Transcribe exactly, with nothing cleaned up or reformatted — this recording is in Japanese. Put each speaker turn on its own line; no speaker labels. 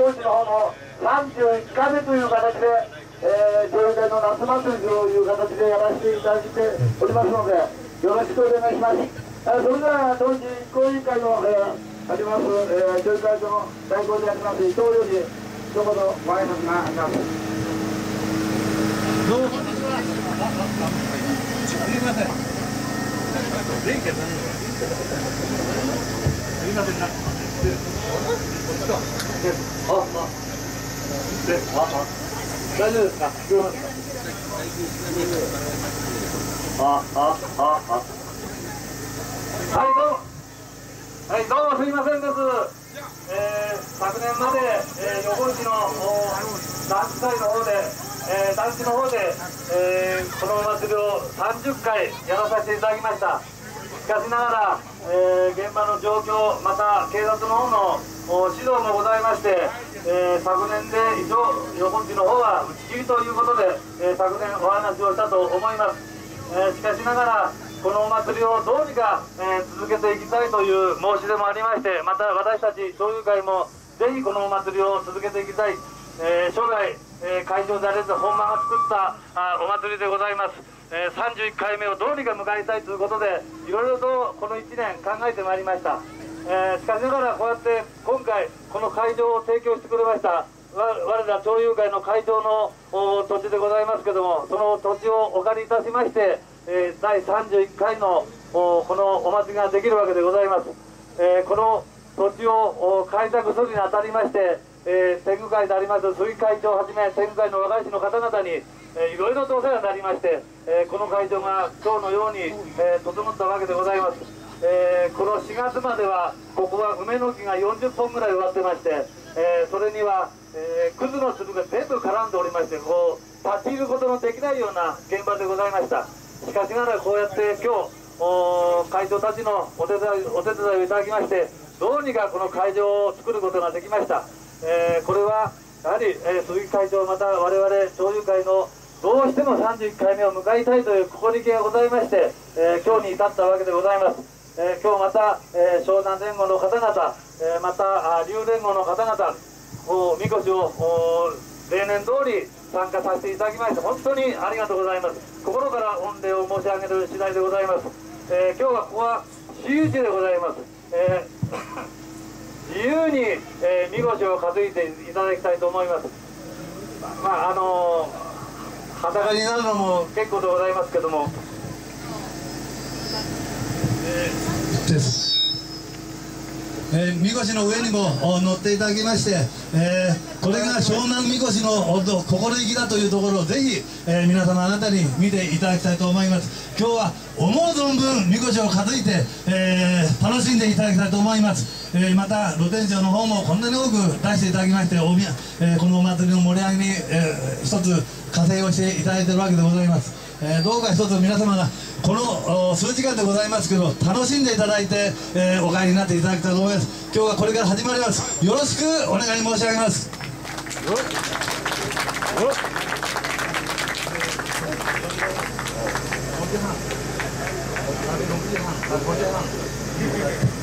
横内の方のさんじゅういっかいめという形で、えー、上映の夏祭りという形でやらせていただいておりますので、よろしくお願いします。えー、それでは当時実行委員会の、えー、あります、えー、上映会長の代行であります伊藤良二、一言ご挨拶があります。
どうもこんにちは。すみません。電気が何も。すみませんな。あ、あ、で、あ、あ、大丈夫ですか。あ、あ、あ、あ。はい、どうも。はい、どうもすみませんです。えー、昨年まで、えー、横内の団地会の方で、えー、団地の方で、えー、このお祭りをさんじゅっかいやらさせていただきました。しかしながら、えー、現場の状況、また警察の方の指導もございまして、えー、昨年で以上、横内の方は打ち切りということで、えー、昨年お話をしたと思います。えー、しかしながら、このお祭りをどうにか、えー、続けていきたいという申し出もありまして、また私たち町友会もぜひこのお祭りを続けていきたい、えー、将来、えー、会場であれず本間が作ったあお祭りでございます。えー、さんじゅういっかいめをどうにか迎えたいということで、いろいろとこのいちねん考えてまいりました。えー、しかしながらこうやって今回この会場を提供してくれました我ら町友会の会場の土地でございますけども、その土地をお借りいたしまして、えー、だいさんじゅういっかいのこのお祭りができるわけでございます。えー、この土地を開拓するにあたりまして、えー、天狗会であります鈴木会長をはじめ天狗会の若い市の方々に、えー、いろいろとお世話になりまして、えー、この会場が今日のように、えー、整ったわけでございます。えー、このしがつまではここは梅の木がよんじゅっぽんぐらい植わってまして、えー、それには、えー、クズの粒が全部絡んでおりまして、こう立ち入ることのできないような現場でございました。しかしながらこうやって今日会長たちのお手伝いお手伝いをいただきまして、どうにかこの会場を作ることができました。えー、これはやはり、えー、鈴木会長、また我々町友会のどうしてもさんじゅういっかいめを迎えたいという心意気がございまして、えー、今日に至ったわけでございます。えー、今日また、えー、湘南連合の方々、えー、また龍連合の方々、みこしを例年通り参加させていただきまして本当にありがとうございます。心から御礼を申し上げる次第でございます。えー、今日はここは私有地でございます。えー、自由に、えー、みこしを担いでいただきたいと思います。まああのー、裸になるのも結構でございますけども、えー、
ですえー、みこしの上にも乗っていただきまして、えー、これが湘南みこしの心意気だというところをぜひ、えー、皆様あなたに見ていただきたいと思います。今日は思う存分みこしを担いで、えー、楽しんでいただきたいと思います。えー、また露天商の方もこんなに多く出していただきまして、おみや、えー、このお祭りの盛り上げに、えー、一つ加勢をしていただいているわけでございます。えー、どうか一つ皆様がこの数時間でございますけど楽しんでいただいて、えー、お帰りになっていただきたいと思います。今日はこれから始まります。よろしくお願い申し上げます。ろくじはん